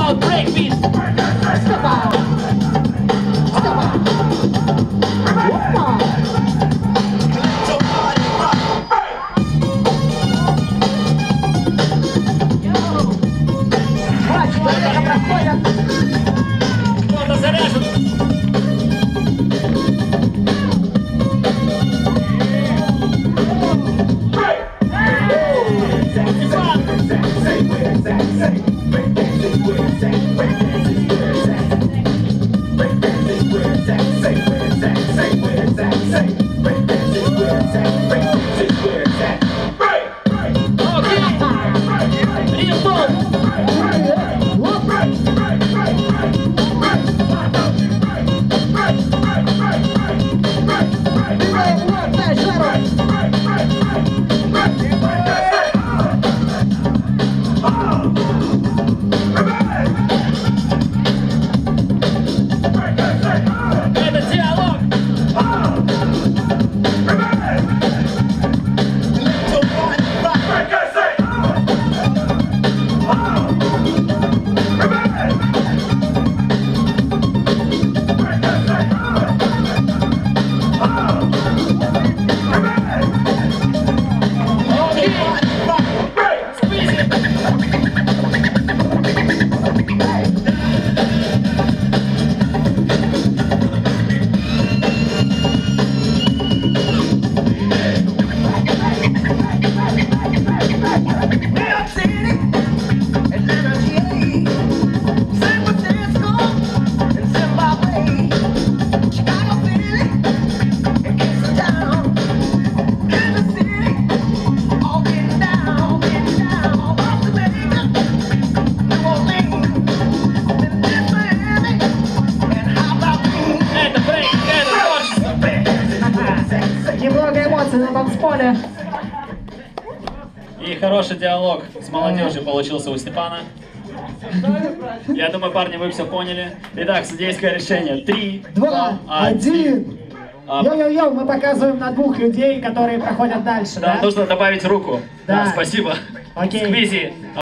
out breakbeat. Step out. Step out. Опа. Мальчики, коллега проходят. Кто-то заряжен. Немного эмоций на танцполе. И хороший диалог с молодежью получился у Степана. Я думаю, парни, вы все поняли. Итак, судейское решение. 3, 2, 1. Йо-йо-йо, мы показываем на двух людей, которые проходят дальше. Да, нужно добавить руку. Да. Спасибо. Окей. Сквизи.